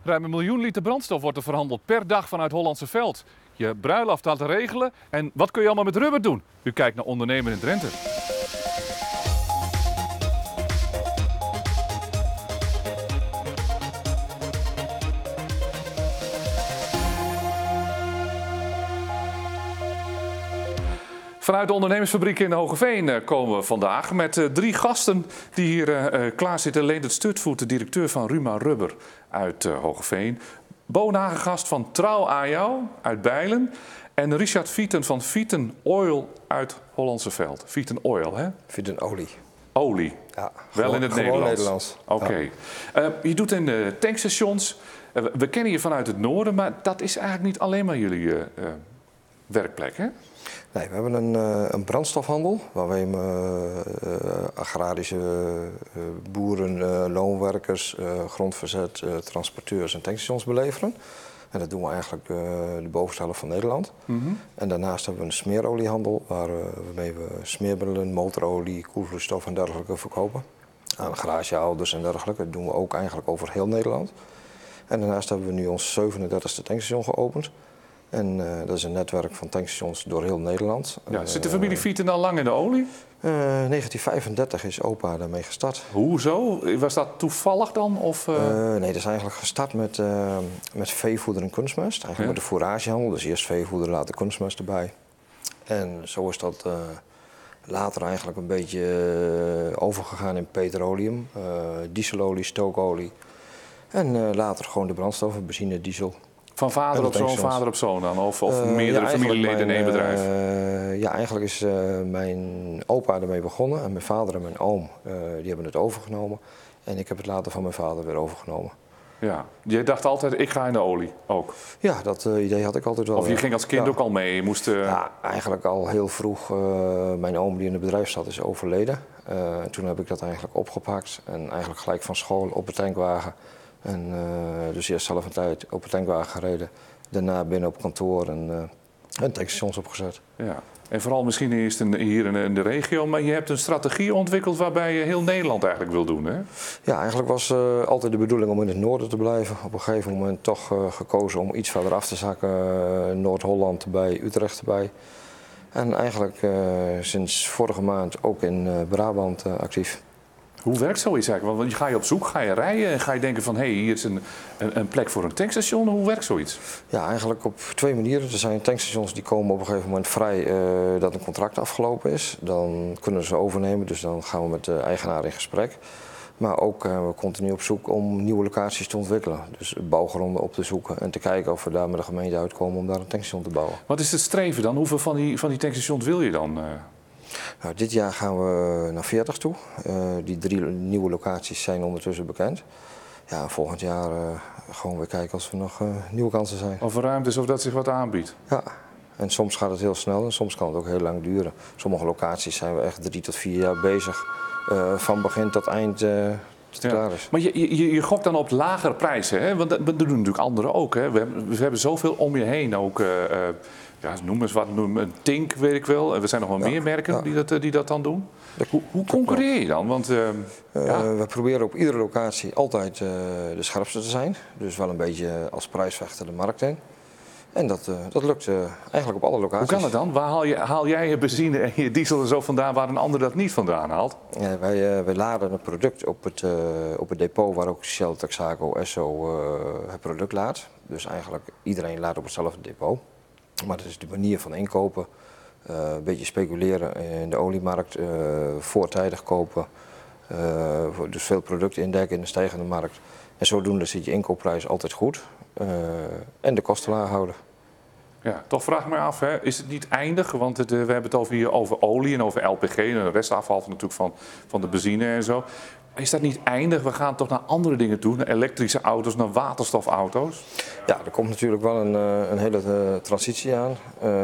Ruim 1 miljoen liter brandstof wordt er verhandeld per dag vanuit Hollandse Veld. Je bruiloft laten regelen en wat kun je allemaal met rubber doen? U kijkt naar Ondernemen in Drenthe. Vanuit de ondernemersfabriek in Hoogeveen komen we vandaag met 3 gasten die hier klaar zitten. Leendert Stutvoet, de directeur van Ruma Rubber uit Hoogeveen. Bo Nagengast van Trouw aan jou uit Bijlen. En Richard Vieten van Vieten Oil uit Hollandse Veld. Vieten Oil, hè? Vieten Olie. Olie. Ja, wel in het Nederlands. Oké. Ja. Je doet in de tankstations. We kennen je vanuit het noorden, maar dat is eigenlijk niet alleen maar jullie werkplek, hè? Nee, we hebben een brandstofhandel waar wij agrarische boeren, loonwerkers, grondverzet, transporteurs en tankstations beleveren. En dat doen we eigenlijk de bovenste helft van Nederland. Mm-hmm. En daarnaast hebben we een smeeroliehandel waarmee we smeermiddelen, motorolie, koelvloeistof en dergelijke verkopen. Aan garagehouders en dergelijke. Dat doen we ook eigenlijk over heel Nederland. En daarnaast hebben we nu ons 37e tankstation geopend. En dat is een netwerk van tankstations door heel Nederland. Ja, zit de familie Vieten al lang in de olie? 1935 is opa daarmee gestart. Hoezo? Was dat toevallig dan? Of, nee, dat is eigenlijk gestart met veevoeder en kunstmest. Eigenlijk met de fouragehandel. Dus eerst veevoeder, later kunstmest erbij. En zo is dat later eigenlijk een beetje overgegaan in petroleum. Dieselolie, stookolie. En later gewoon de brandstoffen, benzine, diesel. Van vader op zoon, vader op zoon dan? Of meerdere familieleden in één bedrijf? Ja, eigenlijk is mijn opa ermee begonnen en mijn vader en mijn oom die hebben het overgenomen. En ik heb het later van mijn vader weer overgenomen. Ja, je dacht altijd, ik ga in de olie ook? Ja, dat idee had ik altijd wel. Of je ging als kind ook al mee? Je moest, Ja, eigenlijk al heel vroeg. Mijn oom die in het bedrijf zat is overleden. Toen heb ik dat eigenlijk opgepakt en eigenlijk gelijk van school op de tankwagen. En dus eerst zelf een tijd op de tankwagen gereden, daarna binnen op kantoor en tankstations opgezet. Ja. En vooral misschien eerst hier in de regio, maar je hebt een strategie ontwikkeld waarbij je heel Nederland eigenlijk wil doen, hè? Ja, eigenlijk was altijd de bedoeling om in het noorden te blijven. Op een gegeven moment toch gekozen om iets verder af te zakken, Noord-Holland erbij, Utrecht erbij. En eigenlijk sinds vorige maand ook in Brabant actief. Hoe werkt zoiets eigenlijk? Want ga je op zoek, ga je rijden en ga je denken van hé, hier is een plek voor een tankstation. Hoe werkt zoiets? Ja, eigenlijk op 2 manieren. Er zijn tankstations die komen op een gegeven moment vrij dat een contract afgelopen is. Dan kunnen ze overnemen, dus dan gaan we met de eigenaar in gesprek. Maar ook we continu op zoek om nieuwe locaties te ontwikkelen. Dus bouwgronden op te zoeken en te kijken of we daar met de gemeente uitkomen om daar een tankstation te bouwen. Wat is het streven dan? Hoeveel van die tankstations wil je dan? Nou, dit jaar gaan we naar 40 toe. Die 3 nieuwe locaties zijn ondertussen bekend. Ja, volgend jaar gewoon weer kijken als er nog nieuwe kansen zijn. Of ruimte is of dat zich wat aanbiedt? Ja, en soms gaat het heel snel en soms kan het ook heel lang duren. Sommige locaties zijn we echt 3 tot 4 jaar bezig. Van begin tot eind tot het klaar is. Maar je gokt dan op lagere prijzen, hè? Want dat doen natuurlijk anderen ook. Hè? We hebben zoveel om je heen ook. Ja, noem eens wat, een Tink weet ik wel. Er zijn nog wel meer merken die dat dan doen. Hoe concurreer je dan? Want, we proberen op iedere locatie altijd de scherpste te zijn. Dus wel een beetje als prijsvechter de markt in. En dat lukt eigenlijk op alle locaties. Hoe kan het dan? Waar haal jij je benzine en je diesel er zo vandaan waar een ander dat niet vandaan haalt? Ja, wij laden het product op het depot waar ook Shell, Texaco, Esso het product laat. Dus eigenlijk iedereen laat op hetzelfde depot. Maar dat is de manier van inkopen. Een beetje speculeren in de oliemarkt, voortijdig kopen. Dus veel producten indekken in de stijgende markt. En zodoende zit je inkoopprijs altijd goed. En de kosten laag houden. Ja, toch vraag ik me af, hè, is het niet eindig? Want we hebben het hier over olie en over LPG en de restafval natuurlijk van de benzine en zo. Is dat niet eindig? We gaan toch naar andere dingen toe, naar elektrische auto's, naar waterstofauto's? Ja, er komt natuurlijk wel een hele transitie aan.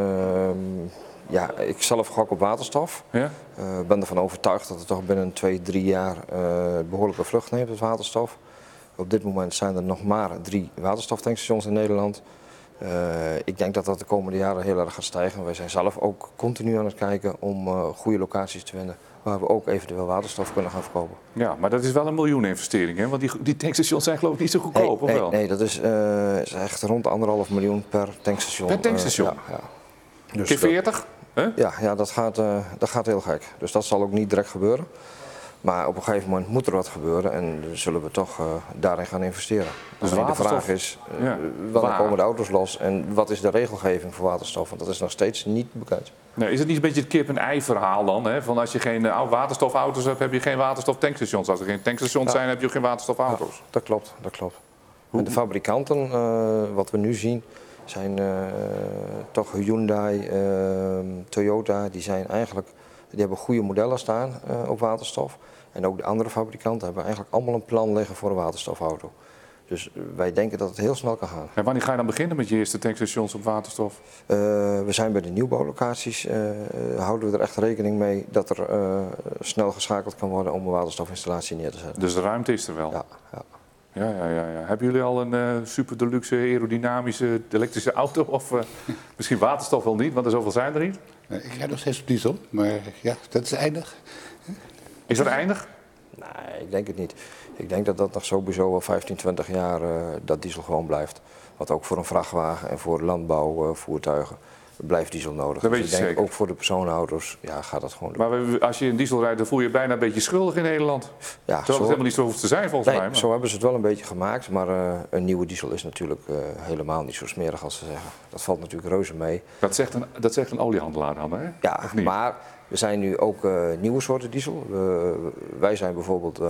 Ja, ik zelf gok op waterstof. Ja? Ben ervan overtuigd dat het toch binnen 2-3 jaar behoorlijke vlucht neemt, het waterstof. Op dit moment zijn er nog maar 3 waterstoftankstations in Nederland. Ik denk dat dat de komende jaren heel erg gaat stijgen. Wij zijn zelf ook continu aan het kijken om goede locaties te vinden waar we ook eventueel waterstof kunnen gaan verkopen. Ja, maar dat is wel een miljoeninvestering, hè? Want die tankstations zijn geloof ik niet zo goedkoop, of wel? Nee, dat is echt rond 1,5 miljoen per tankstation. Per tankstation? Ja. Dus keer 40? Ja, dat gaat heel gek. Dus dat zal ook niet direct gebeuren. Maar op een gegeven moment moet er wat gebeuren en zullen we toch daarin gaan investeren. Dus de vraag is, wanneer komen de auto's los en wat is de regelgeving voor waterstof? Want dat is nog steeds niet bekend. Nee, is het niet een beetje het kip-en-ei verhaal dan? Hè? Van als je geen waterstofauto's hebt, heb je geen waterstoftankstations. Als er geen tankstations zijn, heb je ook geen waterstofauto's. Ja, dat klopt. En de fabrikanten, wat we nu zien, zijn toch Hyundai, Toyota, die hebben goede modellen staan op waterstof. En ook de andere fabrikanten hebben eigenlijk allemaal een plan liggen voor een waterstofauto. Dus wij denken dat het heel snel kan gaan. En wanneer ga je dan beginnen met je eerste tankstations op waterstof? We zijn bij de nieuwbouwlocaties, houden we er echt rekening mee dat er snel geschakeld kan worden om een waterstofinstallatie neer te zetten. Dus de ruimte is er wel? Ja. Ja. Hebben jullie al een super deluxe aerodynamische elektrische auto? Of misschien waterstof wel niet, want er zoveel zijn er niet? Ik rijd nog steeds op diesel, maar ja, dat is eindig. Is dat eindig? Nee, ik denk het niet. Ik denk dat dat nog sowieso wel 15, 20 jaar dat diesel gewoon blijft. Wat ook voor een vrachtwagen en voor landbouwvoertuigen blijft diesel nodig. Dat dus weet ik je denk zeker. ook voor de personenauto's gaat dat gewoon doen. Maar als je in diesel rijdt, dan voel je je bijna een beetje schuldig in Nederland. Ja, Terwijl het helemaal niet zo hoeft te zijn volgens mij. Maar. Zo hebben ze het wel een beetje gemaakt, maar een nieuwe diesel is natuurlijk helemaal niet zo smerig als ze zeggen. Dat valt natuurlijk reuze mee. Dat zegt een oliehandelaar dan, hè? Ja, Of niet? maar er zijn nu ook nieuwe soorten diesel. Wij zijn bijvoorbeeld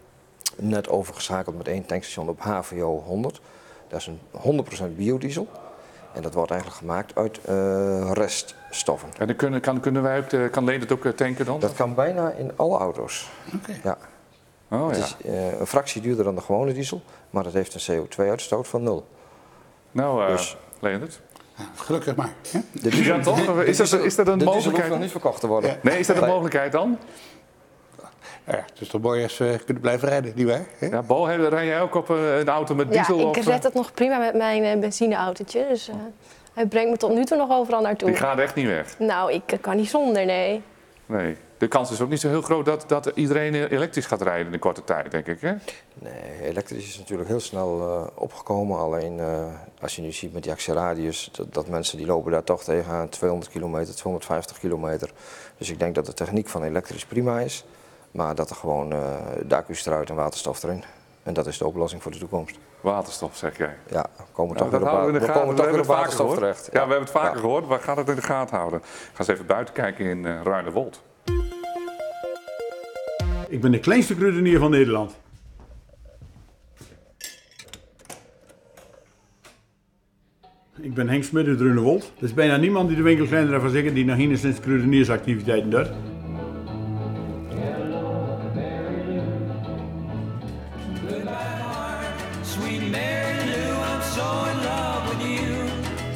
net overgeschakeld met 1 tankstation op HVO 100. Dat is een 100% biodiesel. En dat wordt eigenlijk gemaakt uit reststoffen. En dan kan Leen het ook tanken dan? Dat kan bijna in alle auto's. Oké. Ja. Oh, Het ja. is een fractie duurder dan de gewone diesel, maar het heeft een CO2-uitstoot van 0. Nou, Dus- Leendert. Ja, gelukkig maar. Hè? Ja, toch? Is dat een De diesel hoeft mogelijkheid? nog niet verkocht te worden. Ja. Nee, is dat een mogelijkheid dan? Ja, het is toch mooi als we kunnen blijven rijden, nietwaar? Hè? Ja, Bo, rij jij ook op een auto met diesel? Ja, ik of, red het nog prima met mijn benzineautootje. Dus hij brengt me tot nu toe nog overal naartoe. Die gaat echt niet weg. Nou, ik kan niet zonder, nee. Nee. De kans is ook niet zo heel groot dat iedereen elektrisch gaat rijden in een korte tijd, denk ik, hè? Nee, elektrisch is natuurlijk heel snel opgekomen. Alleen als je nu ziet met die actieradius, dat mensen die lopen daar toch tegenaan 200 kilometer, 250 kilometer. Dus ik denk dat de techniek van elektrisch prima is. Maar dat er gewoon de accu's eruit en waterstof erin. En dat is de oplossing voor de toekomst. Waterstof, zeg jij. Ja, we komen Nou, toch dat houden we in de gaten. toch We weer hebben op het vaker waterstof gehoord. terecht. Ja, we hebben het vaker gehoord. We gaan het in de gaten houden. Ga eens even buiten kijken in Ruinewold. Ik ben de kleinste kruidenier van Nederland. Ik ben Henk Smit uit Ruinewold. Er is bijna niemand die de winkel kleiner van zeggen die nog enigszins kruideniersactiviteiten doet. Sweet Mary Lou, I'm so in love with you.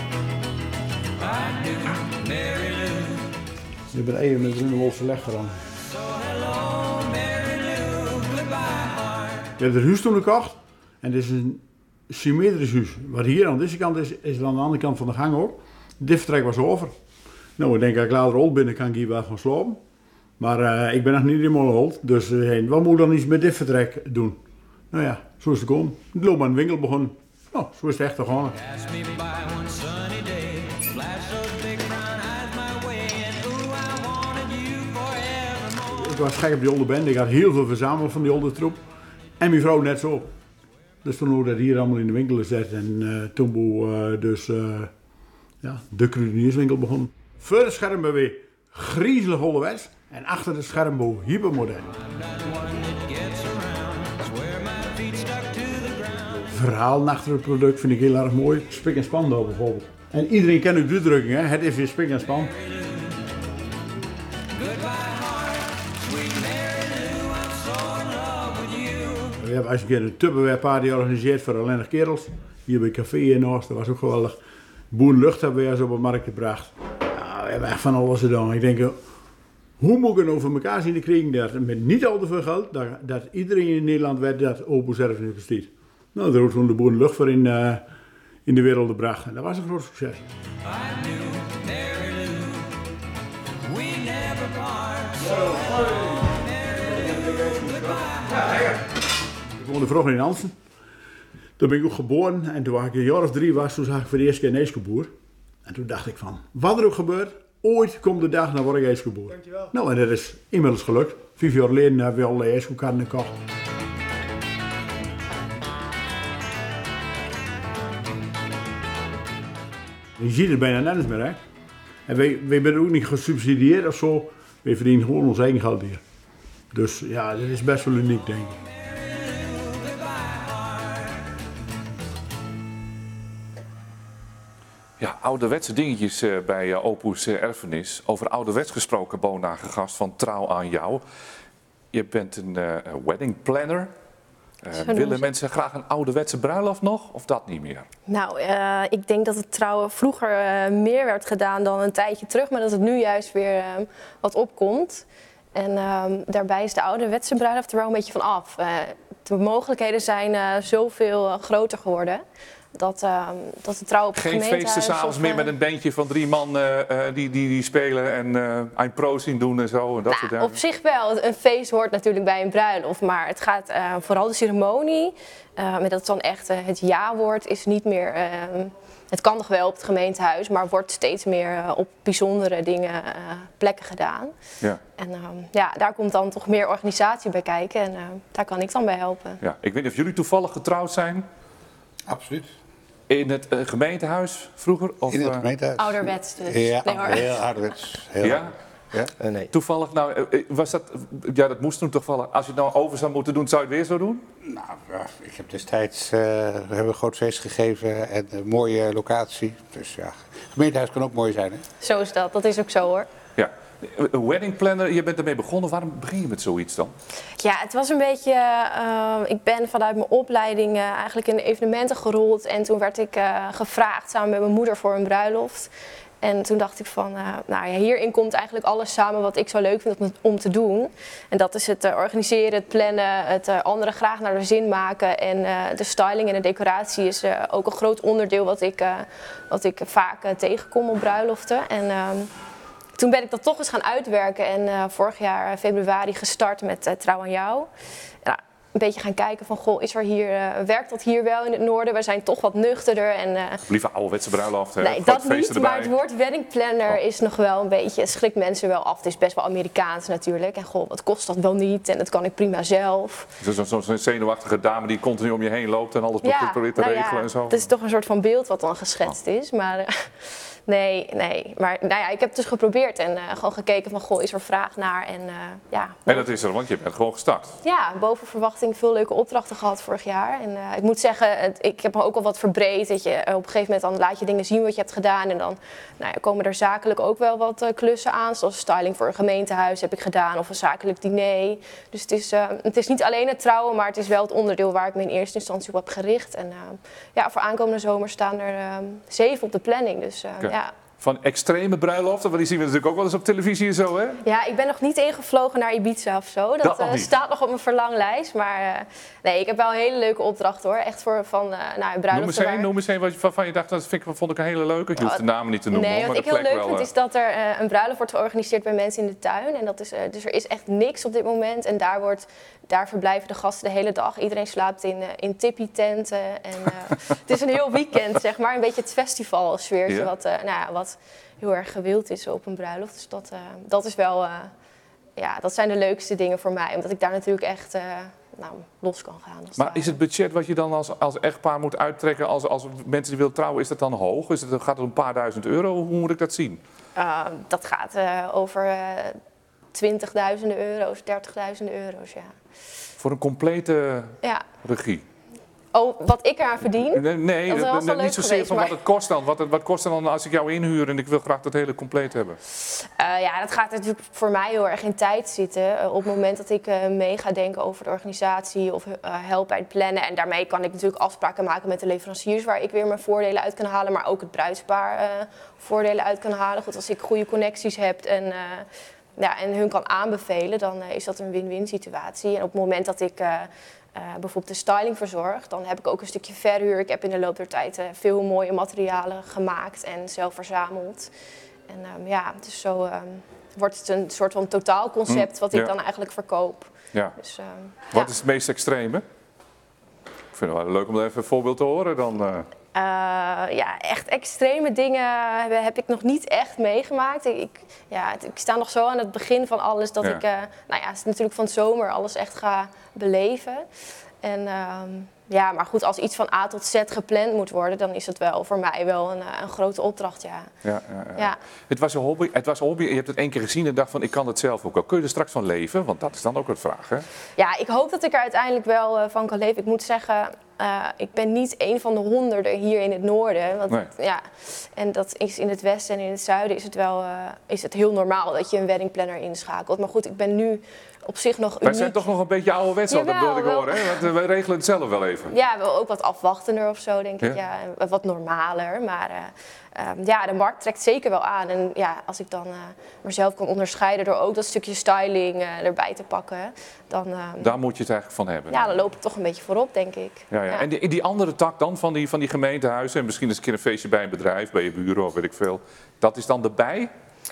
I do, Mary Lou. Ik ben even met Ruinewold verleg gedaan. So hello, Mary Lou, goodbye heart. Ik heb het huis toen gekocht en het is een symmetrisch huis. Wat hier aan deze kant is, is aan de andere kant van de gang ook. De diffvertrek was over. Nou, ik denk dat ik later old ben, dan kan ik hier wel gaan slapen. Maar ik ben nog niet helemaal old, dus wat moet ik dan iets met diffvertrek doen? Nou ja, zo is het gekomen. Ik loop aan de winkel begonnen. Nou, zo is het echt gegaan. Pass me by one sunny day. Flash those big brown eyes my way. And ooh, I wanted you forevermore. Ik was gek op die oude band. Ik had heel veel verzameld van die oude troep. En mijn vrouw net zo. Dus toen hoorde dat hier allemaal in de winkel gezet. En toen de kruidenierswinkel begon. Voor het scherm ben we griezelig ouderwets. En achter het scherm ben we hypermodern. Gets around. Swear my feet stuck to the ground. Verhaal achter het product vind ik heel erg mooi. Spik en span daar bijvoorbeeld. En iedereen kent ook de uitdrukking, hè? Het is weer spik en span. Goodbye heart. Sweet Mary Lou, I'm so in love with you. We hebben eens een keer een Tupperware party georganiseerd voor alleen nog kerels. Hier bij Café in Oost, dat was ook geweldig. Boerenlucht hebben we eens op de markt gebracht. Ja, we hebben echt van alles gedaan. Ik denk, hoe moet ik het over elkaar zien te krijgen dat met niet al te veel geld, dat iedereen in Nederland weet dat Opel zelf niet bestaat. Nou, daar wordt gewoon de boerenlucht voor in de wereld gebracht. En dat was een groot succes. I knew Mary Lou. We never part. So hello, Ik woonde vroeger in Ansen. Toen ben ik ook geboren en toen ik een jaar of 3 was, toen zag ik voor de eerste keer een eeskeboer. En toen dacht ik van, wat er ook gebeurt, ooit komt de dag, dan word ik eeskeboer. Dankjewel. Nou, en dat is inmiddels gelukt. 5 jaar geleden hebben we al de eeskoekarren gekocht. Je ziet het bijna nergens meer, hè. En wij zijn ook niet gesubsidieerd of zo. Wij verdienen gewoon ons eigen geld hier. Dus ja, dat is best wel uniek, denk ik. Ja, ouderwetse dingetjes bij Opus Erfenis. Over ouderwets gesproken, Bonagegast, van Trouw aan jou. Je bent een wedding planner. Willen mensen graag een ouderwetse bruiloft nog, of dat niet meer? Nou, ik denk dat het trouwen vroeger meer werd gedaan dan een tijdje terug, maar dat het nu juist weer wat opkomt. En daarbij is de ouderwetse bruiloft er wel een beetje van af. De mogelijkheden zijn zoveel groter geworden. Dat de trouw op het Geen gemeentehuis... feesten s'avonds meer met een bandje van 3 man die spelen en een prozing doen en zo. En dat soort dingen. Op zich wel. Een feest hoort natuurlijk bij een bruiloft. Maar het gaat vooral de ceremonie. Met dat dan echt het ja-woord is niet meer... het kan nog wel op het gemeentehuis, maar wordt steeds meer op bijzondere dingen, plekken gedaan. Ja. En ja, daar komt dan toch meer organisatie bij kijken en daar kan ik dan bij helpen. Ja. Ik weet niet of jullie toevallig getrouwd zijn. Absoluut. In het gemeentehuis vroeger? Of, In het gemeentehuis. Ouderwets dus. Ja, Nee, hoor. heel ouderwets. Heel Ja? Ja? Nee. Toevallig, nou, was dat, ja, dat moest toen toch wel. Als je het nou over zou moeten doen, zou je het weer zo doen? Nou, ik heb destijds we hebben een groot feest gegeven en een mooie locatie. Dus ja, het gemeentehuis kan ook mooi zijn, hè? Zo is dat. Dat is ook zo hoor. Ja. Een wedding planner, je bent ermee begonnen. Waarom begin je met zoiets dan? Ja, het was een beetje... ik ben vanuit mijn opleiding eigenlijk in de evenementen gerold. En toen werd ik gevraagd samen met mijn moeder voor een bruiloft. En toen dacht ik van, nou ja, hierin komt eigenlijk alles samen wat ik zo leuk vind om te doen. En dat is het organiseren, het plannen, het anderen graag naar de zin maken. En de styling en de decoratie is ook een groot onderdeel wat ik vaak tegenkom op bruiloften. En toen ben ik dat toch eens gaan uitwerken en vorig jaar februari gestart met Trouw aan jou. Ja, een beetje gaan kijken van, goh, werkt dat hier wel in het noorden? We zijn toch wat nuchterder. En, Liever ouderwetse bruiloft, nee, dat niet, maar het woord wedding planner is nog wel een beetje, schrikt mensen wel af. Het is best wel Amerikaans natuurlijk. En goh, wat kost dat wel niet? En dat kan ik prima zelf. Zo'n zenuwachtige dame die continu om je heen loopt en alles probeert te regelen en zo. Het is toch een soort van beeld wat dan geschetst is, maar... Nee. Maar nou ja, ik heb het dus geprobeerd en gewoon gekeken van, goh, is er vraag naar? En ja. En dat is er, want je bent gewoon gestart. Ja, boven verwachting veel leuke opdrachten gehad vorig jaar. En ik moet zeggen, ik heb me ook al wat verbreed. Dat je, op een gegeven moment dan laat je dingen zien wat je hebt gedaan. En dan komen er zakelijk ook wel wat klussen aan. Zoals styling voor een gemeentehuis heb ik gedaan. Of een zakelijk diner. Dus het is niet alleen het trouwen, maar het is wel het onderdeel waar ik me in eerste instantie op heb gericht. En ja, voor aankomende zomer staan er 7 op de planning. Dus ja. Van extreme bruiloften, want die zien we natuurlijk ook wel eens op televisie en zo, hè? Ja, ik ben nog niet ingevlogen naar Ibiza of zo. Dat staat nog op mijn verlanglijst. Maar nee, ik heb wel een hele leuke opdracht hoor. Echt van bruiloften. Noem eens een waarvan je dacht, dat vond ik een hele leuke. Je hoeft de namen niet te noemen. Nee, maar wat ik heel leuk vind is dat er een bruiloft wordt georganiseerd bij mensen in de tuin. En dat is, dus er is echt niks op dit moment. En daar verblijven de gasten de hele dag. Iedereen slaapt in tippie-tenten. En het is een heel weekend, zeg maar. Een beetje het festivalsfeertje wat heel erg gewild is op een bruiloft. Dus dat is wel... dat zijn de leukste dingen voor mij. Omdat ik daar natuurlijk echt los kan gaan. Maar is het budget wat je dan als echtpaar moet uittrekken... als mensen die willen trouwen, is dat dan hoog? Gaat het om een paar duizend euro? Hoe moet ik dat zien? Dat gaat over 20.000 euro's, 30.000 euro's, ja. Voor een complete regie? Oh, wat ik eraan verdien? Nee, niet zozeer van wat het kost dan. Wat kost dan als ik jou inhuur en ik wil graag dat hele compleet hebben? Dat gaat natuurlijk voor mij heel erg in tijd zitten. Op het moment dat ik mee ga denken over de organisatie of help bij het plannen. En daarmee kan ik natuurlijk afspraken maken met de leveranciers waar ik weer mijn voordelen uit kan halen. Maar ook het bruidspaar voordelen uit kan halen. Goed, als ik goede connecties heb en hun kan aanbevelen, dan is dat een win-win situatie. En op het moment dat ik... bijvoorbeeld de styling verzorg, dan heb ik ook een stukje verhuur. Ik heb in de loop der tijd veel mooie materialen gemaakt en zelf verzameld. En dus zo wordt het een soort van totaalconcept wat ik dan eigenlijk verkoop. Ja. Dus, Wat is het meest extreme? Ik vind het wel leuk om even een voorbeeld te horen dan. Ja, echt extreme dingen heb ik nog niet echt meegemaakt. Ik sta nog zo aan het begin van alles dat ik, het is natuurlijk van de zomer alles echt ga beleven. En maar goed, als iets van A tot Z gepland moet worden, dan is het wel voor mij wel een grote opdracht, ja. Ja. Het was een hobby. Je hebt het 1 keer gezien en dacht van, ik kan het zelf ook wel. Kun je er straks van leven? Want dat is dan ook een vraag, hè? Ja, ik hoop dat ik er uiteindelijk wel van kan leven. Ik moet zeggen, ik ben niet een van de honderden hier in het noorden. Want, en dat is in het westen en in het zuiden is het heel normaal dat je een weddingplanner inschakelt. Maar goed, ik ben nu op zich nog uniek. Wij zijn toch nog een beetje ouderwets, dat wilde ik horen. Hè? Want wij regelen het zelf wel even. Ja, wel ook wat afwachtender of zo, denk ik. Ja, wat normaler. Maar de markt trekt zeker wel aan. En ja, als ik dan mezelf kan onderscheiden door ook dat stukje styling erbij te pakken, dan... Daar moet je het eigenlijk van hebben. Ja, dan loop ik toch een beetje voorop, denk ik. Ja. En die andere tak dan van die gemeentehuizen, en misschien eens een keer een feestje bij een bedrijf, bij je buren of weet ik veel. Dat is dan erbij?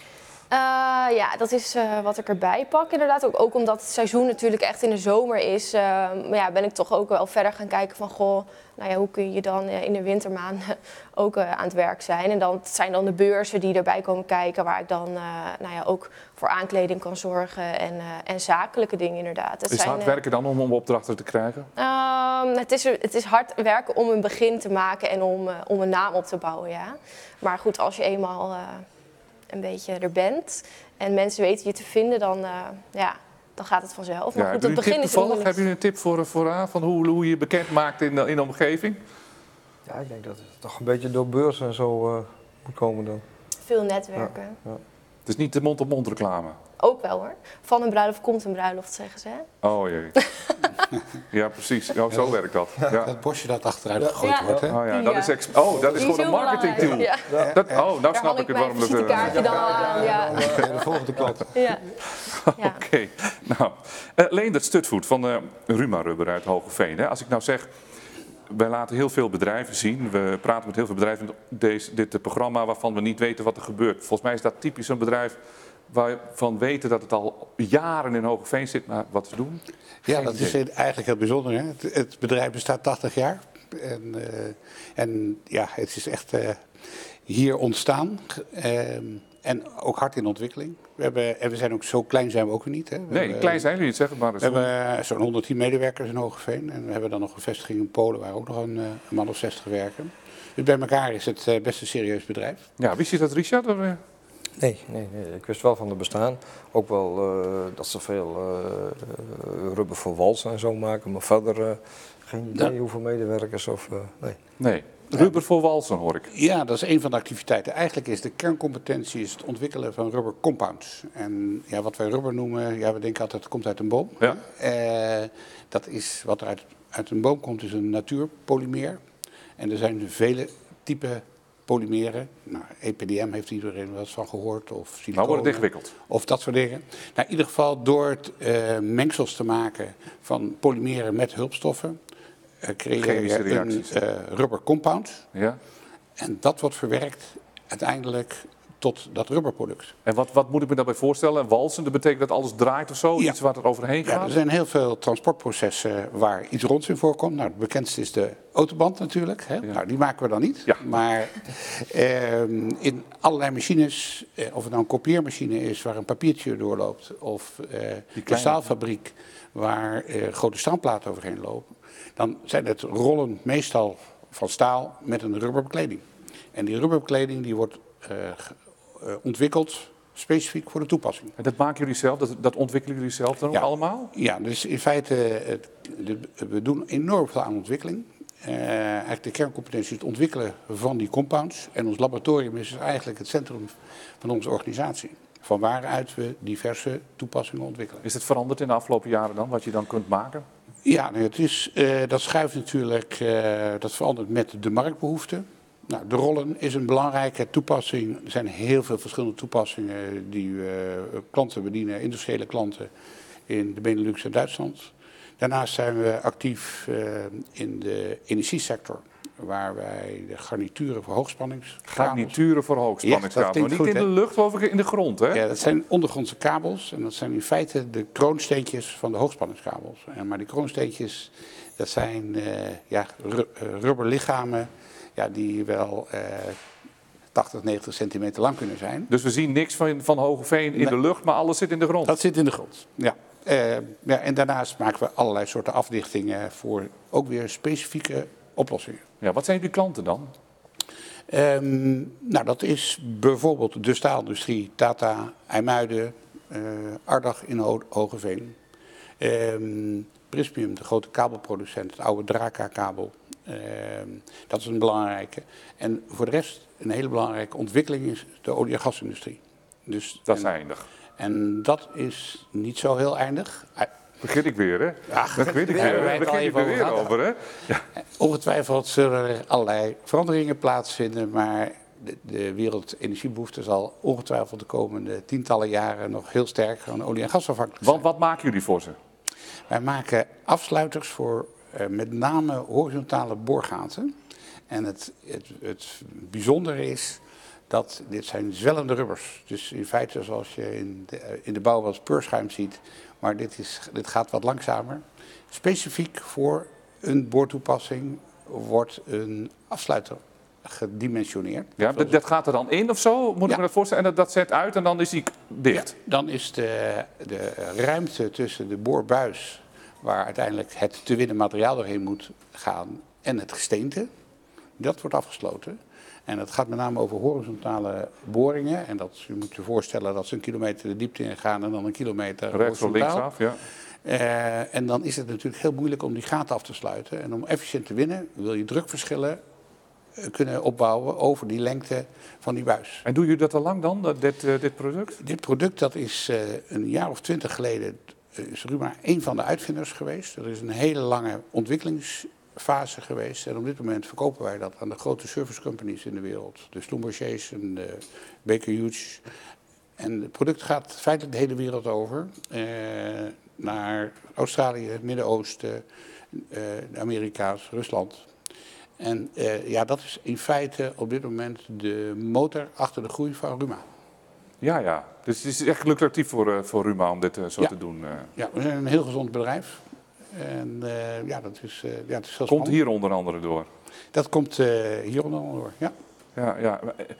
Dat is wat ik erbij pak inderdaad. Ook omdat het seizoen natuurlijk echt in de zomer is, ben ik toch ook wel verder gaan kijken van hoe kun je dan in de wintermaanden ook aan het werk zijn. En het zijn dan de beurzen die erbij komen kijken, waar ik dan ook voor aankleding kan zorgen en zakelijke dingen inderdaad. Het is hard werken dan om opdrachten te krijgen? Het is hard werken om een begin te maken en om een naam op te bouwen, ja. Maar goed, als je eenmaal een beetje er bent en mensen weten je te vinden, dan gaat het vanzelf. Maar goed, het begin is moeilijk. Heb je een tip vooraan van hoe je je bekend maakt in de omgeving? Ja, ik denk dat het toch een beetje door beurzen en zo moet komen dan. Veel netwerken. Ja. Het is niet de mond-op-mond reclame. Ook wel hoor. Van een bruiloft komt een bruiloft, zeggen ze. Hè? Oh jee. Ja, precies. Zo werkt dat. Ja. Dat bosje dat achteruit gegooid wordt, hè? Dat is gewoon een marketing tool. Ja. Nou snap ik het waarom dat... visitekaartje dan aan. Ja. De volgende klant. Ja. Oké. Nou, Leendert Stutvoet van Ruma Rubber uit Hoogeveen. Hè? Als ik nou zeg, wij laten heel veel bedrijven zien. We praten met heel veel bedrijven in dit programma waarvan we niet weten wat er gebeurt. Volgens mij is dat typisch een bedrijf waarvan weten dat het al jaren in Hoogeveen zit, maar wat ze doen? Ja, dat is eigenlijk heel bijzonder. Hè? Het bedrijf bestaat 80 jaar. En het is echt hier ontstaan. En ook hard in ontwikkeling. We zijn ook zo klein zijn we ook niet. Hè? Klein zijn we niet, zeg maar. We hebben zo'n 110 medewerkers in Hoogeveen. En we hebben dan nog een vestiging in Polen waar ook nog een man of 60 werken. Dus bij elkaar is het best een serieus bedrijf. Ja, wist je dat, Richard? Nee. Ik wist wel van het bestaan. Ook wel dat ze veel rubber voor walsen en zo maken. Maar verder geen idee hoeveel medewerkers of... Nee. Rubber voor walsen hoor ik. Ja, dat is een van de activiteiten. Eigenlijk is de kerncompetentie het ontwikkelen van rubber compounds. En wat wij rubber noemen, we denken altijd het komt uit een boom. Ja. Dat is wat er uit een boom komt, is een natuurpolymeer. En er zijn vele typen polymeren. Nou, EPDM heeft iedereen wel eens van gehoord. Of siliconen. Nou wordt het ingewikkeld. Of dat soort dingen. Nou, in ieder geval door het mengsels te maken van polymeren met hulpstoffen, creëer je een rubber compound. Ja. En dat wordt verwerkt uiteindelijk tot dat rubberproduct. En wat moet ik me daarbij voorstellen? Walsen, dat betekent dat alles draait of zo? Ja. Iets waar er overheen gaat? Ja, er zijn heel veel transportprocessen waar iets ronds in voorkomt. Nou, het bekendste is de autoband natuurlijk. Hè? Ja. Nou, die maken we dan niet. Ja. Maar in allerlei machines, of het nou een kopieermachine is waar een papiertje doorloopt, of de staalfabriek waar grote standplaten overheen lopen, dan zijn het rollen meestal van staal met een rubberbekleding. En die rubberbekleding die wordt ontwikkeld specifiek voor de toepassing. En dat maken jullie zelf? Dat ontwikkelen jullie zelf dan ook allemaal? Ja, dus in feite, we doen enorm veel aan ontwikkeling. Eigenlijk de kerncompetentie is het ontwikkelen van die compounds. En ons laboratorium is eigenlijk het centrum van onze organisatie. Van waaruit we diverse toepassingen ontwikkelen. Is het veranderd in de afgelopen jaren dan, wat je dan kunt maken? Ja, dat schuift natuurlijk, dat verandert met de marktbehoeften. Nou, de rollen is een belangrijke toepassing. Er zijn heel veel verschillende toepassingen die klanten bedienen, industriële klanten in de Benelux en Duitsland. Daarnaast zijn we actief in de energiesector. waar wij de garnituren voor hoogspanningskabels... Garnituren voor Ja, dat hoogspanningskabels. klinkt Niet goed, in de hè? lucht, geloof ik, in de grond, hè? Ja, dat zijn ondergrondse kabels en dat zijn in feite de kroonsteentjes van de hoogspanningskabels. Maar die kroonsteentjes, dat zijn rubberlichamen die wel 80, 90 centimeter lang kunnen zijn. Dus we zien niks van Hoogeveen in Nee. de lucht, maar alles zit in de grond. Dat zit in de grond, ja. En daarnaast maken we allerlei soorten afdichtingen voor ook weer specifieke oplossingen. Ja, wat zijn jullie klanten dan? Dat is bijvoorbeeld de staalindustrie, Tata, IJmuiden, Ardach in Hoogeveen. Prismium, de grote kabelproducent, het oude Draka-kabel. Dat is een belangrijke. En voor de rest, een hele belangrijke ontwikkeling is de olie- en gasindustrie. Dus, Dat is eindig. en dat is niet zo heel eindig. Begin ik weer, hè? Begin ik daar hebben wij weer, het al begin ik even er weer over over, hè? Ja. Ongetwijfeld zullen er allerlei veranderingen plaatsvinden, maar de wereldenergiebehoefte zal ongetwijfeld de komende tientallen jaren nog heel sterk van olie- en gasafhankelijk zijn. Want wat maken jullie voor ze? Wij maken afsluiters voor met name horizontale boorgaten. En het bijzondere is dat dit zijn zwellende rubbers. Dus in feite zoals je in de bouw wel eens peurschuim ziet, maar dit gaat wat langzamer. Specifiek voor een boortoepassing wordt een afsluiter gedimensioneerd. Ja, dat gaat er dan in of zo? Moet ik Ja. me dat voorstellen? En dat zet uit en dan is die dicht? Ja, dan is de ruimte tussen de boorbuis, waar uiteindelijk het te winnen materiaal doorheen moet gaan, en het gesteente, dat wordt afgesloten. En het gaat met name over horizontale boringen. En je moet je voorstellen dat ze 1 kilometer de diepte ingaan en dan 1 kilometer Rechts of horizontaal. linksaf, ja. En dan is het natuurlijk heel moeilijk om die gaten af te sluiten. En om efficiënt te winnen wil je drukverschillen kunnen opbouwen over die lengte van die buis. En doen jullie dat al lang dan, dit product? Dit product dat is een jaar of 20 geleden, is Ruma een van de uitvinders geweest. Er is een hele lange ontwikkelingsfase geweest. En op dit moment verkopen wij dat aan de grote service companies in de wereld. De Schlumbergers en de Baker Hughes. En het product gaat feitelijk de hele wereld over. Naar Australië, het Midden-Oosten, de Amerika's, Rusland. En dat is in feite op dit moment de motor achter de groei van Ruma. Ja. Dus het is echt lucratief voor Ruma om dit zo Ja. te doen. Ja, we zijn een heel gezond bedrijf. En dat is heel Komt spannend. hier onder andere door. Dat komt hier onder andere door, ja. Ja.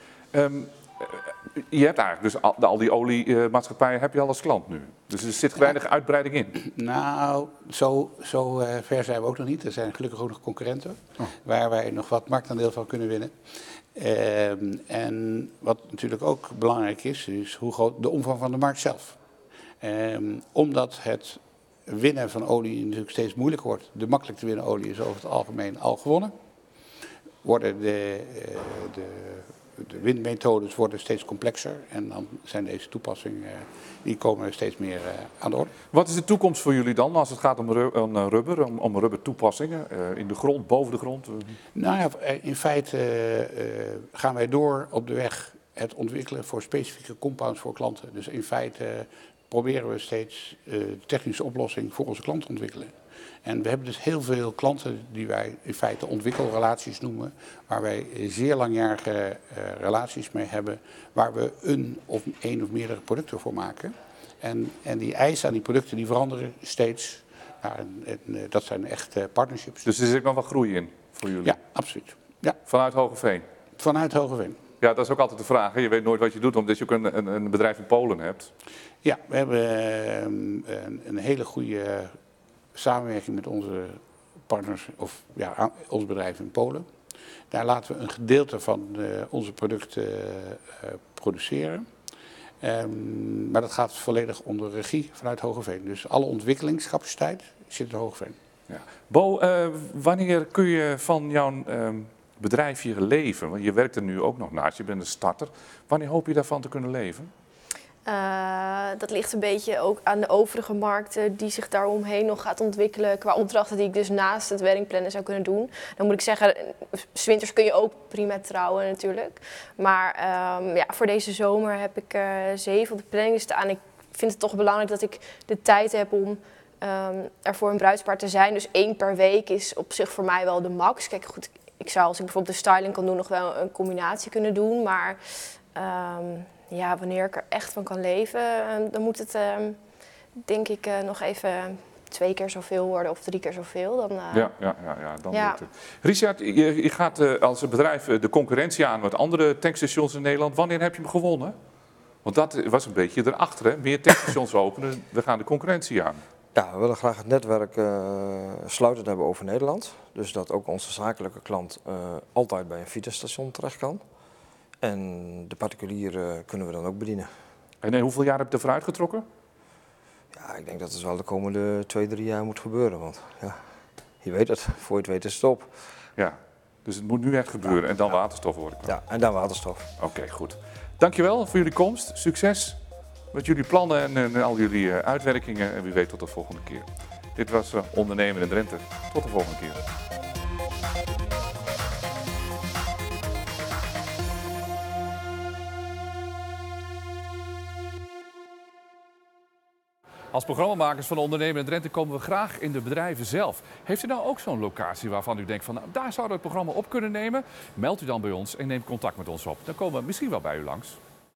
Je hebt eigenlijk dus al die oliemaatschappijen heb je al als klant nu. Dus er zit weinig uitbreiding in. Nou, zo ver zijn we ook nog niet. Er zijn gelukkig ook nog concurrenten waar wij nog wat marktaandeel van kunnen winnen. En wat natuurlijk ook belangrijk is hoe groot de omvang van de markt zelf. Omdat het winnen van olie natuurlijk steeds moeilijker wordt. De makkelijk te winnen olie is over het algemeen al gewonnen. Worden de windmethodes worden steeds complexer en dan zijn deze toepassingen, die komen steeds meer aan de orde. Wat is de toekomst voor jullie dan als het gaat om rubber, om rubber toepassingen? In de grond, boven de grond? Nou ja, in feite gaan wij door op de weg het ontwikkelen voor specifieke compounds voor klanten. Dus in feite proberen we steeds technische oplossing voor onze klanten te ontwikkelen. En we hebben dus heel veel klanten die wij in feite ontwikkelrelaties noemen, waar wij zeer langjarige relaties mee hebben, waar we een of meerdere producten voor maken. En die eisen aan die producten die veranderen steeds. Ja, en dat zijn echt partnerships. Dus er zit nog wat groei in voor jullie? Ja, absoluut. Ja, Vanuit Hoogeveen? vanuit Hoogeveen. Ja, dat is ook altijd de vraag. Hè? Je weet nooit wat je doet, omdat je ook een bedrijf in Polen hebt. Ja, we hebben een hele goede samenwerking met onze partners, of ja, ons bedrijf in Polen. Daar laten we een gedeelte van onze producten produceren. Maar dat gaat volledig onder regie vanuit Hoogeveen. Dus alle ontwikkelingscapaciteit zit in Hoogeveen. Ja. Bo, wanneer kun je van jouw bedrijfje leven? Want je werkt er nu ook nog naast, je bent een starter. Wanneer hoop je daarvan te kunnen leven? Dat ligt een beetje ook aan de overige markten die zich daaromheen nog gaat ontwikkelen qua opdrachten die ik dus naast het weddingplannen zou kunnen doen. Dan moet ik zeggen, 's winters kun je ook prima trouwen natuurlijk. Maar voor deze zomer heb ik 7 op de planning staan. Ik vind het toch belangrijk dat ik de tijd heb om er voor een bruidspaar te zijn. Dus 1 per week is op zich voor mij wel de max. Kijk, goed, ik ik zou, als ik bijvoorbeeld de styling kan doen, nog wel een combinatie kunnen doen. Maar ja, wanneer ik er echt van kan leven, dan moet het denk ik nog even 2 keer zoveel worden of 3 keer zoveel. Dan, Dan ja. lukt het. Richard, je gaat als bedrijf de concurrentie aan met andere tankstations in Nederland. Wanneer heb je hem gewonnen? Want dat was een beetje erachter, hè? Meer tankstations openen, we gaan de concurrentie aan. Ja, we willen graag het netwerk sluitend hebben over Nederland. Dus dat ook onze zakelijke klant altijd bij een Vitesstation terecht kan. En de particulieren kunnen we dan ook bedienen. En hoeveel jaar heb je ervoor uitgetrokken? Ja, ik denk dat het wel de komende 2-3 jaar moet gebeuren. Want ja, je weet het, voor je het weet is het op. Ja, dus het moet nu echt gebeuren en dan waterstof hoor ik wel. Ja, en dan waterstof. Oké, goed. Dankjewel voor jullie komst. Succes met jullie plannen en al jullie uitwerkingen. En wie weet tot de volgende keer. Dit was Ondernemen in Drenthe. Tot de volgende keer. Als programmamakers van Ondernemen in Drenthe komen we graag in de bedrijven zelf. Heeft u nou ook zo'n locatie waarvan u denkt van nou, daar zouden we het programma op kunnen nemen? Meld u dan bij ons en neem contact met ons op. Dan komen we misschien wel bij u langs.